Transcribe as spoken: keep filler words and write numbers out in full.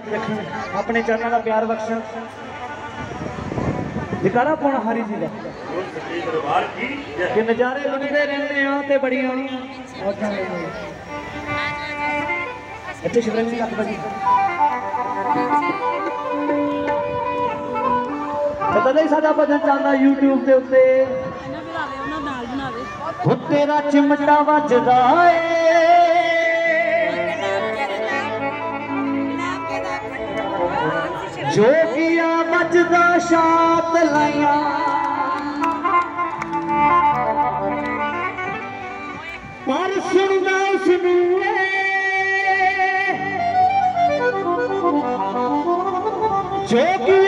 रखन अपने चरणों का प्यार बख्शन जकारा पाना हरी जी का कि नज़ारे लुटते रहने ते बड़ियां इत्थे शिवरंग जी लख बजी पता नहीं साडा भजन चलदा यूट्यूब के उत्ते हो तेरा चिमटा वजदा है जोगिया बजदा शात लाइया पर सुनदा उसनू जोगिया